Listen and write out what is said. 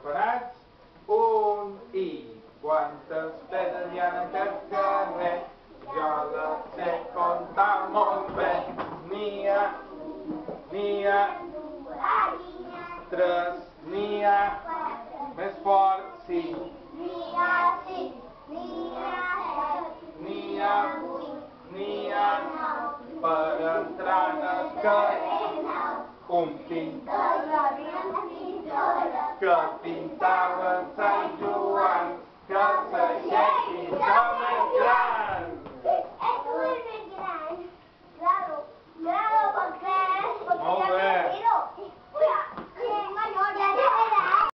Preparats? Un i. Quantes pedres hi ha en aquest carrer? Jo les sé comptar molt bé. N'hi ha tres, n'hi ha més fort, cinc. N'hi ha per entrar en el carrer. Un pintor que